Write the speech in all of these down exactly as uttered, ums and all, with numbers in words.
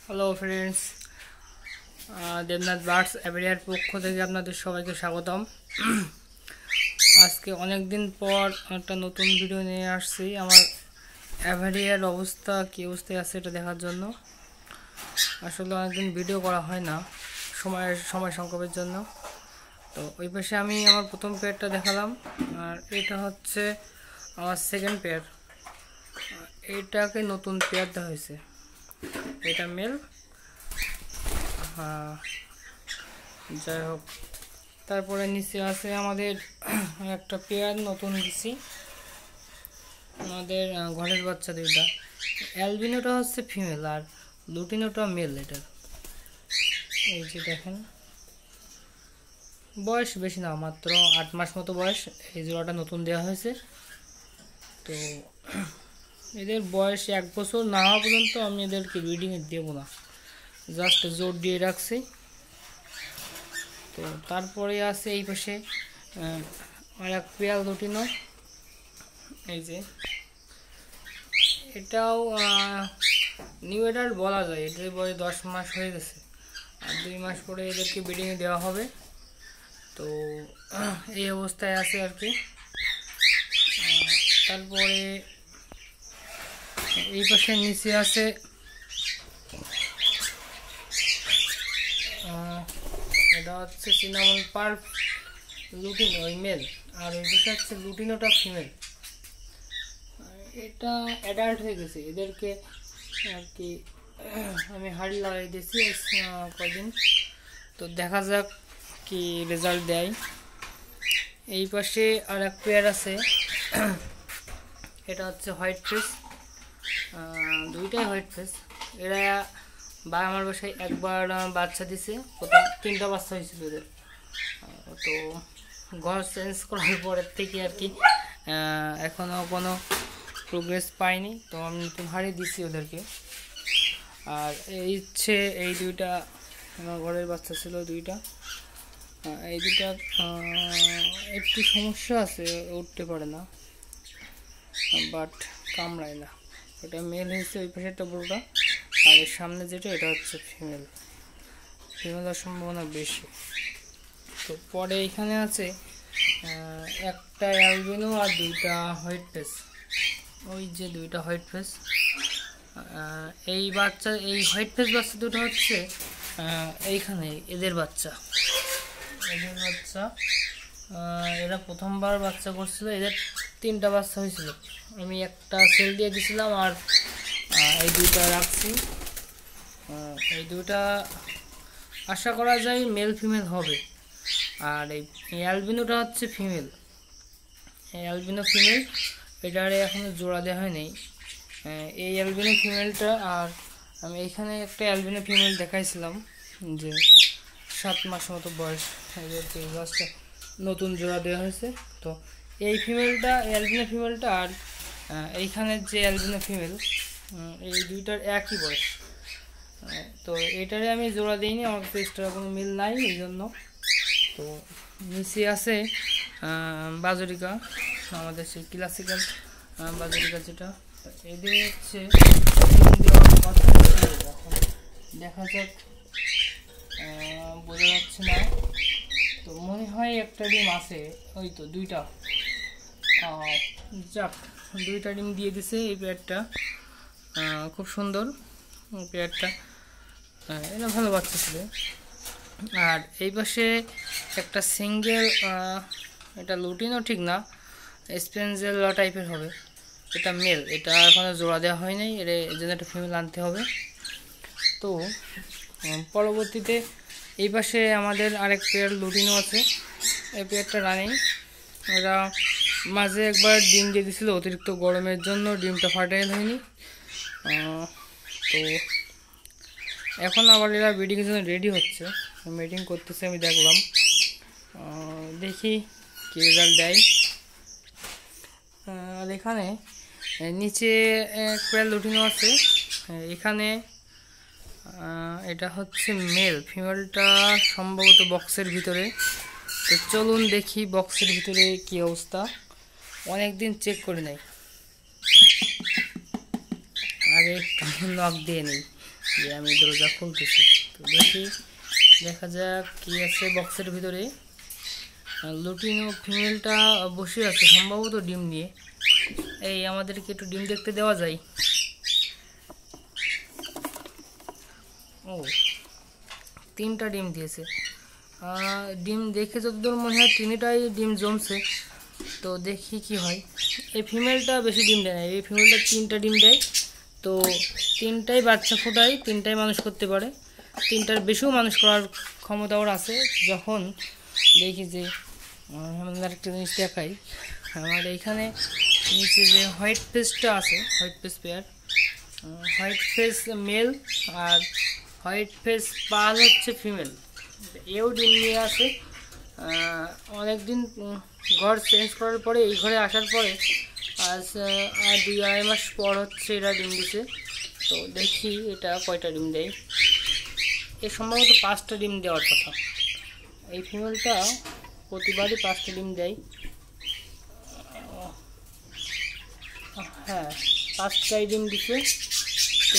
Hello friends, Debnath birds অ্যাভিয়ারির পক্ষ থেকে আপনাদের সবাইকে স্বাগতম। আজকে অনেক দিন পর একটা নতুন ভিডিও নিয়ে আসছি আমার অ্যাভিয়ারির অবস্থা কী অবস্থায় আছে এটা দেখার জন্য। আসলে অনেকদিন ভিডিও করা হয় না সময়ের সময় সংকটের জন্য। তো ওই পাশে আমি আমার প্রথম পেয়ারটা দেখালাম, আর এটা হচ্ছে আমার সেকেন্ড পেয়ার। এইটাকে নতুন পেয়ার দেওয়া হয়েছে, এটা মেল। হ্যাঁ, যাই হোক, তারপরে নিচে আছে আমাদের একটা পেয়ার নতুন দিছি, আমাদের ঘরের বাচ্চা দুইটা। অ্যালবিনোটা হচ্ছে ফিমেল আর লুটিনোটা মেল। এটার এই যে দেখেন, বয়স বেশি না, মাত্র আট মাস মতো বয়স। এই জোড়াটা নতুন দেওয়া হয়েছে। তো এদের বয়স এক বছর না হওয়া পর্যন্ত আমি এদেরকে ব্রিডিংয়ে দেবো না, জাস্ট জোর দিয়ে রাখছি। তো তারপরে আছে এই পাশে আর এক পেয়ার লুটিনো। এই যে এটাও নিউ এডার বলা যায়, এটার বয়স দশ মাস হয়ে গেছে, আর দুই মাস পরে এদেরকে ব্রিডিংয়ে দেওয়া হবে। তো এই অবস্থায় আছে আর কি। তারপরে এই পাশে নিচে আছে এটা হচ্ছে সিনামন পার্প লুটিনো, ওই মেল, আর ওই পাশে হচ্ছে লুটিনোটা ফিমেল। এটা অ্যাডাল্ট হয়ে গেছে, এদেরকে আর কি আমি হাড়ি লাগাই দিয়েছি কদিন। তো দেখা যাক কি রেজাল্ট দেয়। এই পাশে আর এক পেয়ার আছে, এটা হচ্ছে হোয়াইট ফেস, দুইটাই হোয়াইট ফেস। এরা বা আমার বাসায় একবার বাচ্চা দিছে, প্রথম তিনটা বাচ্চা হয়েছিল এদের। তো ঘর চেঞ্জ করার পরের থেকে আর কি এখনও কোনো প্রোগ্রেস পাইনি। তো আমি নতুন হাড়ি দিছি ওদেরকে। আর এই হচ্ছে এই দুইটা আমার ঘরের বাচ্চা ছিল দুইটা। এই দুইটা একটু সমস্যা আছে, উঠতে পারে না, বাট কামড়ায় না। এটা মেল হয়েছে ওই পাশেরটা বড়টা, আর এর সামনে যেটা এটা হচ্ছে ফিমেল। ফিমেলের সম্ভাবনা বেশি। তো পরে এখানে আছে একটা অ্যালবিনো আর দুইটা হোয়াইট ফেস। ওই যে দুইটা হোয়াইট ফেস। এই বাচ্চা, এই হোয়াইট ফেস বাচ্চা দুটো হচ্ছে এইখানে এদের বাচ্চা, এদের বাচ্চা। এরা প্রথমবার বাচ্চা করছিল, এদের তিনটা বাচ্চা হয়েছিল। আমি একটা সেল দিয়ে দিয়েছিলাম, আর এই দুইটা রাখছি। এই দুইটা আশা করা যায় মেল ফিমেল হবে। আর এই অ্যালবিনোটা হচ্ছে ফিমেল, অ্যালবিনো ফিমেল। এটারে এখনো জোড়া দেওয়া হয়নি এই অ্যালবিনো ফিমেলটা। আর আমি এখানে একটা অ্যালবিনো ফিমেল দেখাইছিলাম যে সাত মাস মতো বয়স, এদেরকে জাস্ট নতুন জোড়া দেওয়া হয়েছে। তো এই ফিমেলটা অ্যালবিনো ফিমেলটা আর এইখানের যে অ্যালবিনো ফিমেল, এই দুইটার একই বয়স। তো এটারে আমি জোড়া দিইনি, আমার পেজটার কোনো মিল নাই এই জন্য। তো নিচে আছে বাজরিকা, আমাদের সেই ক্লাসিক্যাল বাজরিকা যেটা। এদের হচ্ছে দেখা যাক, বোঝা যাচ্ছে না। তো মনে হয় একটা ডিম আছে, ওই তো দুইটা, যাক দুইটা ডিম দিয়ে দিছে এই পেয়ারটা। খুব সুন্দর পেয়ারটা, এটা ভালো বাচ্চা ছিল। আর এই পাশে একটা সিঙ্গেল, এটা লুটিনও ঠিক না, স্পেনজেল টাইপের হবে। এটা মেল, এটা এখনো জোড়া দেওয়া হয় নাই, এর জন্য একটা ফিমেল আনতে হবে। তো পরবর্তীতে এই পাশে আমাদের আরেক পেয়ার লুটিনো আছে, এই পেয়ারটা রানিং। এরা মাঝে একবার ডিম দিয়ে দিয়েছিল, অতিরিক্ত গরমের জন্য ডিমটা ফার্টাইল হয়নি। তো এখন আবার এরা ব্রিডিংয়ের জন্য রেডি হচ্ছে, মিটিং করতেছে, আমি দেখলাম। দেখি কী রেজাল্ট দেয়। আর এখানে নিচে এক পেয়ার লুটিনো আছে, এখানে এটা হচ্ছে মেল, ফিমেলটা সম্ভবত বক্সের ভিতরে। তো চলুন দেখি বক্সের ভিতরে কি অবস্থা, অনেক দিন চেক করে নাই, আগে নক দিয়ে নেই। যে আমি দরজা খুলতেছি। তো দেখি, দেখা যাক কি আছে বক্সের ভিতরে। লুটিনো ফিমেলটা বসে আছে সম্ভবত ডিম নিয়ে। এই আমাদেরকে একটু ডিম দেখতে দেওয়া যায়। ও, তিনটা ডিম দিয়েছে। ডিম দেখে যতদূর মনে হয় তিনটাই ডিম জমছে। তো দেখি কি হয়। এই ফিমেলটা বেশি ডিম দেয় না, এই ফিমেলটা তিনটা ডিম দেয়। তো তিনটাই বাচ্চা ফোটায়, তিনটাই মানুষ করতে পারে, তিনটার বেশিও মানুষ করার ক্ষমতা ওর আছে। যখন দেখি যে আমাদের একটা জিনিস দেখাই, আমার এইখানে নিচে যে হোয়াইট ফেসটা আছে, white face pair, white face male আর হোয়াইট ফেস পাল হচ্ছে ফিমেল। এও ডিম নিয়ে আসে। অনেকদিন ঘর চেঞ্জ করার পরে এই ঘরে আসার পরে আজ আর দুই আড়াই মাস পর হচ্ছে এরা ডিম দিছে। তো দেখি এটা কয়টা ডিম দেয়। এ সম্ভবত পাঁচটা ডিম দেওয়ার কথা। এই ফিমেলটা প্রতিবারই পাঁচটা ডিম দেয়। হ্যাঁ, পাঁচটাই ডিম দিছে। তো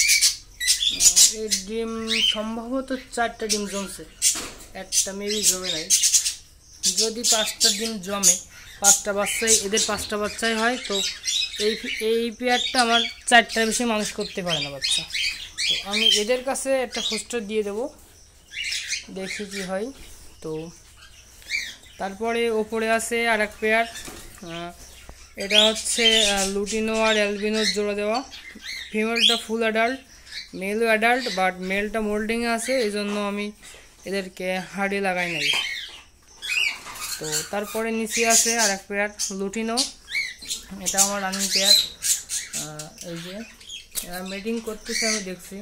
এই ডিম সম্ভবত চারটা ডিম জমছে, একটা মেবি জমে নাই। যদি পাঁচটা ডিম জমে, পাঁচটা বাচ্চাই এদের পাঁচটা বাচ্চাই হয়। তো এই এই পেয়ারটা আমার চারটার বেশি মানুষ করতে পারে না বাচ্চা। তো আমি এদের কাছে একটা হোস্টার দিয়ে দেব, দেখি কি হয়। তো তারপরে ওপরে আছে আর এক পেয়ার, এটা হচ্ছে লুটিনো আর অ্যালবিনোর জোড়া দেওয়া। ফিমেলটা ফুল অ্যাডাল্ট, মেলও অ্যাডাল্ট, বাট মেলটা মোল্ডিংয়ে আছে, এই জন্য আমি এদেরকে হাড়ি লাগাই নাই। তো তারপরে নিচে আছে আর এক পেয়ার লুটিনো, এটা আমার রানিং পেয়ার। এই যে এরা মিটিং করতেছে, আমি দেখছি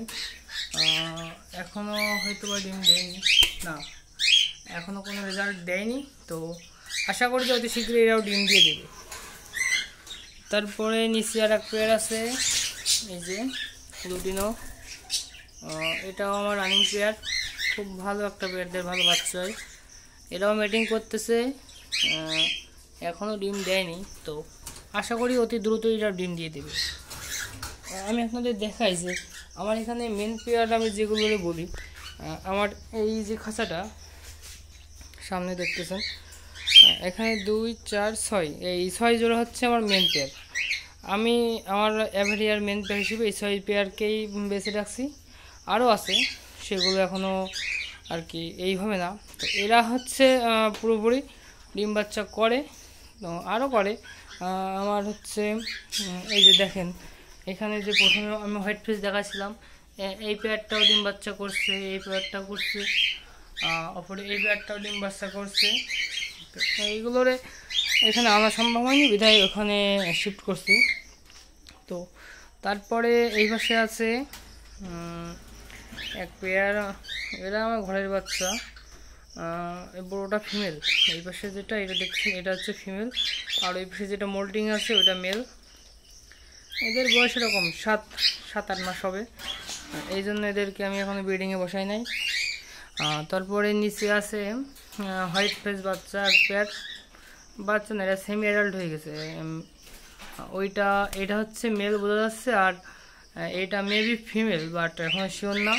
এখনও হয়তো বা ডিম দেয়নি, না এখনও কোনো রেজাল্ট দেয়নি। তো আশা করি যে অতি শীঘ্রই এরাও ডিম দিয়ে দেবে। তারপরে নিচে আর এক পেয়ার আছে, এই যে লুটিনো, এটাও আমার রানিং পেয়ার, খুব ভালো একটা পেয়ারদের ভালো বাচ্চা হয়। এরাও মিটিং করতেছে, এখনও ডিম দেয়নি। তো আশা করি অতি দ্রুতই এরা ডিম দিয়ে দেবে। আমি আপনাদের দেখাই যে আমার এখানে মেন পেয়ার আমি যেগুলো বলি, আমার এই যে খাঁচাটা সামনে দেখতেছেন, এখানে দুই চার ছয়, এই ছয় জোড়া হচ্ছে আমার মেন পেয়ার। আমি আমার অ্যাভারিয়ার মেন পেয়ার হিসেবে এই ছয় পেয়ারকেই বেছে রাখছি। আরও আছে, সেগুলো এখনও আর কি এইভাবে না। তো এরা হচ্ছে পুরোপুরি ডিম বাচ্চা করে, তো আরও করে। আমার হচ্ছে এই যে দেখেন, এখানে যে প্রথমে আমি হোয়াইট ফেস দেখাচ্ছিলাম, এই পেয়ারটাও ডিম বাচ্চা করছে, এই পেয়ারটাও করছে, অপরে এই পেয়ারটাও ডিম বাচ্চা করছে। এইগুলোরে এখানে আনা সম্ভব হয়নি, বিধায় ওখানে শিফট করছি। তো তারপরে এই পাশে আছে এক পেয়ার, এরা আমার ঘরের বাচ্চা, বড়োটা ফিমেল। এই পাশে যেটা এটা দেখছেন এটা হচ্ছে ফিমেল, আর ওই পাশে যেটা মোল্টিং আছে ওটা মেল। এদের বয়স এরকম সাত সাত আট মাস হবে, এই জন্য এদেরকে আমি এখনো ব্রিডিংয়ে বসাই নাই। তারপরে নিচে আছে হোয়াইট ফেস বাচ্চা এক পেয়ার, বাচ্চা না, এটা সেমি অ্যাডাল্ট হয়ে গেছে। ওইটা এটা হচ্ছে মেল বোঝা যাচ্ছে, আর এটা মেবি ফিমেল, বাট এখন শিওর না,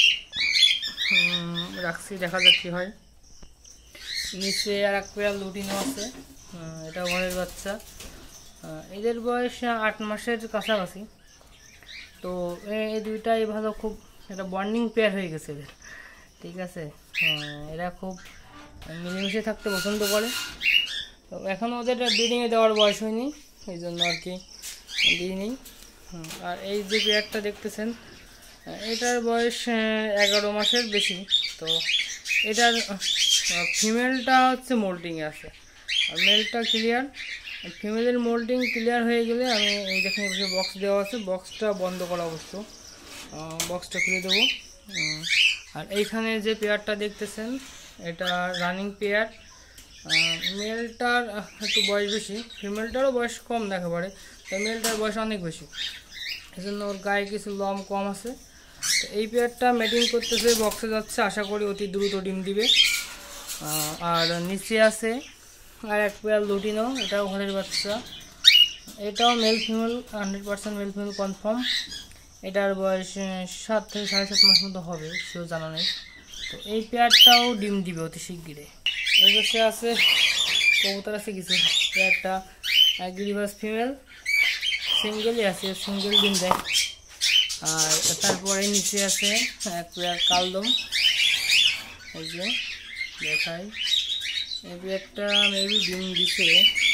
রাখছি, দেখা যাক কী হয়। নিচে আর এক পেয়ার লুটিনো আছে, এটা ঘরের বাচ্চা, এদের বয়স আট মাসের কাছাকাছি। তো এই দুইটাই ভালো, খুব একটা বন্ডিং পেয়ার হয়ে গেছে এদের, ঠিক আছে। এরা খুব মিলেমিশে থাকতে পছন্দ করে। তো এখনও ওদের ব্রিডিংয়ে দেওয়ার বয়স হয়নি, এই জন্য আর কি দিইনি। আর এই যে পেয়ারটা দেখতেছেন, এটার বয়স এগারো মাসের বেশি। তো এটার ফিমেলটা হচ্ছে মোল্টিংয়ে আছে, আর মেলটা ক্লিয়ার। ফিমেলের মোল্টিং ক্লিয়ার হয়ে গেলে আমি এই দেখেন বসে বক্স দেওয়া আছে, বক্সটা বন্ধ করা অবশ্য, বক্সটা খুলে দেবো। আর এইখানে যে পেয়ারটা দেখতেছেন এটা রানিং পেয়ার, মেলটার একটু বয়স বেশি, ফিমেলটারও বয়স কম দেখা পড়ে, তো মেলটার বয়স অনেক বেশি, এই জন্য ওর গায়ে কিছু লম কম আছে। তো এই পেয়ারটা মেটিং করতেছে, বক্সে যাচ্ছে, আশা করি অতি দ্রুত ডিম দিবে। আর নিচে আছে আর এক পেয়ার লুটিনো, এটাও ঘরের বাচ্চা, এটাও male female hundred percent male female confirm. এটার বয়স সাত থেকে সাড়ে সাত মাস মতো হবে, সেও জানা নেই। তো এই পেয়ারটাও ডিম দিবে অতি শিগগিরই। এই বসে আছে কবুতর আছে কিছু, পেয়ারটা গিরিবাজ ফিমেল, সিঙ্গেলই আছে, সিঙ্গেল ডিম দেয়। আর তারপরে নিচে আছে এক পেয়ার কালদম, এই যে দেখাই, এই পেয়ারটা মেবি ডিম দিছে